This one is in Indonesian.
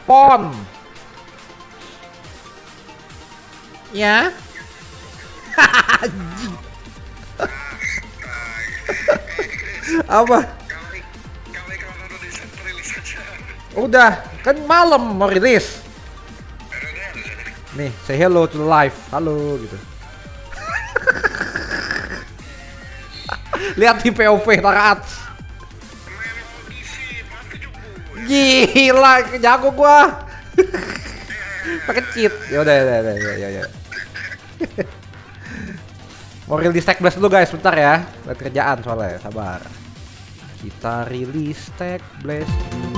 Pon. Ya. Apa? Udah, kan malam mau rilis. Nih, say hello to the live. Halo gitu. Lihat di POV Taraat. Gila, jago gua. Pakai cheat. Ya udah, ya. Mau rilis tag blast dulu guys, bentar ya. Lihat kerjaan soalnya, sabar. Kita rilis tag blast dulu.